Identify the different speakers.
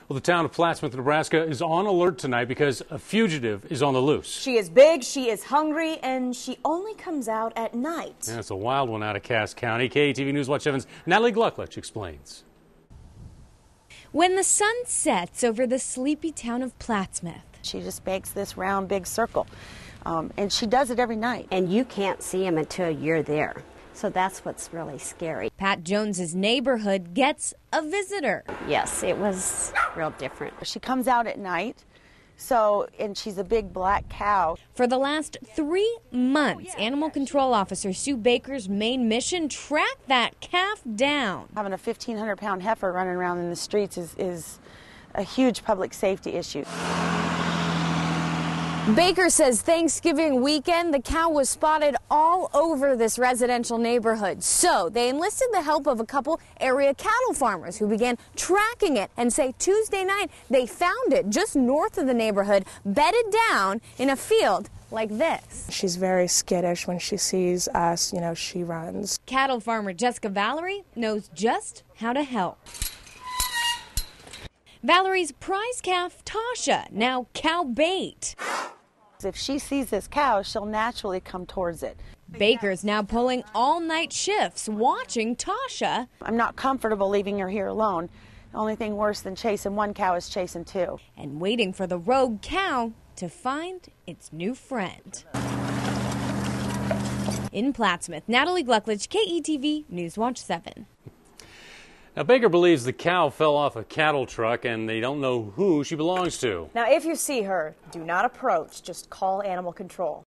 Speaker 1: Well, the town of Plattsmouth, Nebraska is on alert tonight because a fugitive is on the loose.
Speaker 2: She is big, she is hungry, and she only comes out at night.
Speaker 1: Yeah, it's a wild one out of Cass County. KETV News Watch 7's Natalie Glucklich explains.
Speaker 3: When the sun sets over the sleepy town of Plattsmouth,
Speaker 4: she just makes this round big circle, and she does it every night.
Speaker 5: And you can't see him until you're there. So that's what's really scary.
Speaker 3: Pat Jones's neighborhood gets a visitor.
Speaker 5: Yes, it was real different.
Speaker 4: She comes out at night, and she's a big black cow.
Speaker 3: For the last 3 months, Animal Control Officer Sue Baker's main mission, track that calf down.
Speaker 4: Having a 1,500-pound heifer running around in the streets is a huge public safety issue.
Speaker 2: Baker says Thanksgiving weekend, the cow was spotted all over this residential neighborhood. So they enlisted the help of a couple area cattle farmers who began tracking it and say Tuesday night they found it just north of the neighborhood, bedded down in a field like this.
Speaker 6: She's very skittish. When she sees us, she runs.
Speaker 3: Cattle farmer Jessica Valerie knows just how to help. Valerie's prize calf, Tasha, now cow bait.
Speaker 4: If she sees this cow, she'll naturally come towards it.
Speaker 3: Baker's now pulling all-night shifts, watching Tasha.
Speaker 4: I'm not comfortable leaving her here alone. The only thing worse than chasing one cow is chasing two.
Speaker 3: And waiting for the rogue cow to find its new friend. In Plattsmouth, Natalie Glucklich, KETV News Watch 7.
Speaker 1: Now, Baker believes the cow fell off a cattle truck and they don't know who she belongs to.
Speaker 2: Now, if you see her, do not approach, just call animal control.